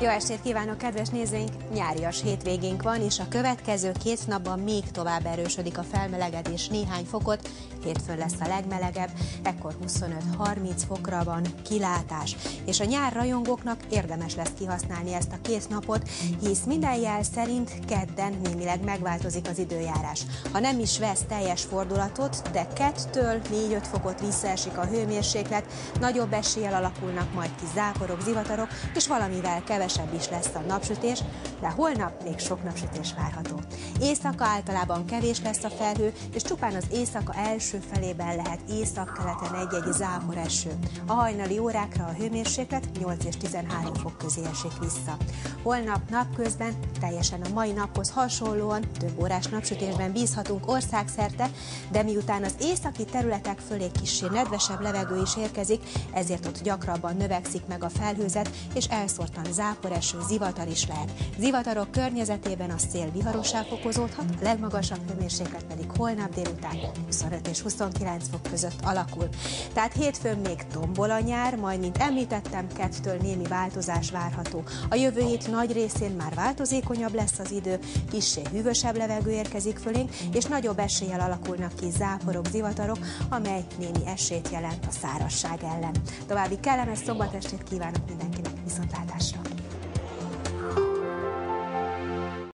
Jó estét kívánok, kedves nézőink! Nyárias hétvégénk van, és a következő 2 napban még tovább erősödik a felmelegedés néhány fokot. Hétfőn lesz a legmelegebb, ekkor 25-30 fokra van kilátás. És a nyár rajongóknak érdemes lesz kihasználni ezt a 2 napot, hisz minden jel szerint kedden némileg megváltozik az időjárás. Ha nem is vesz teljes fordulatot, de 2-től 4-5 fokot visszaesik a hőmérséklet, nagyobb eséllyel alakulnak majd ki záporok, zivatarok, és valamivel kevesebb is lesz a napsütés, de holnap még sok napsütés várható. Éjszaka általában kevés lesz a felhő, és csupán az éjszaka első felében lehet északkeleten egy-egy záporeső. A hajnali órákra a hőmérséklet 8 és 13 fok közé esik vissza. Holnap napközben teljesen a mai naphoz hasonlóan több órás napsütésben bízhatunk országszerte, de miután az északi területek fölé kissé nedvesebb levegő is érkezik, ezért ott gyakrabban növekszik meg a felhőzet, és elszórtan záporeső, zivatar is lehet. Zivatarok környezetében a szél viharossá fokozódhat, a legmagasabb hőmérséklet pedig holnap délután 25 és 29 fok között alakul. Tehát hétfőn még tombol a nyár, majd, mint említettem, 2-től némi változás várható. A jövő hét nagy részén már változékonyabb lesz az idő, kissé hűvösebb levegő érkezik fölénk, és nagyobb eséllyel alakulnak ki záporok, zivatarok, amely némi esélyt jelent a szárazság ellen. További kellemes szombatestét kívánok mindenkinek, viszontlátásra!